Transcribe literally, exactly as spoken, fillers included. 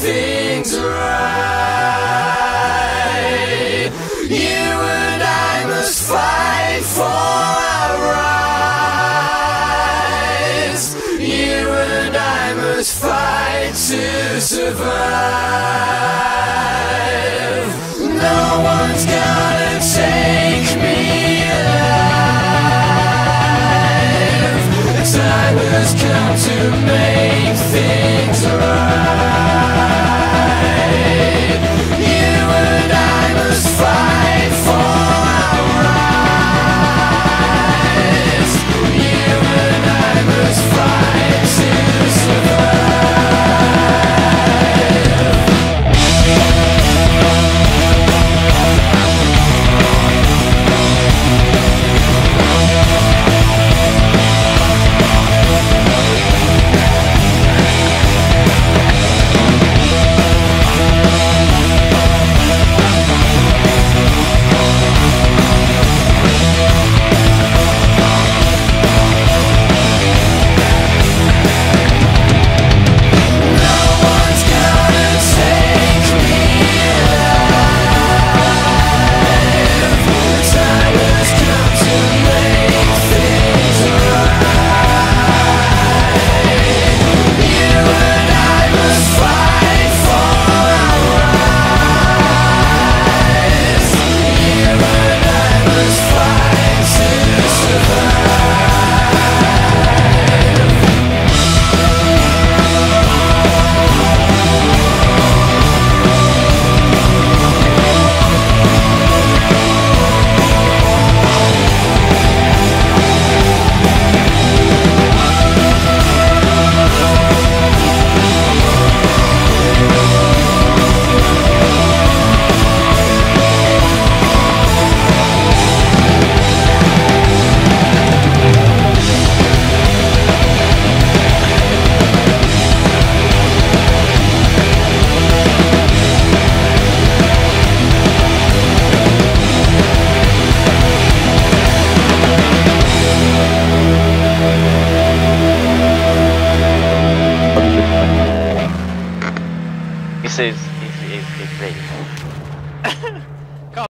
things right. You and I must fight for our rights. You and I must fight to survive. No one's gonna take me alive. The time has come to make things right. You and I must fight for our rights. You and I must fight to survive. He says he's, he's, he's ready.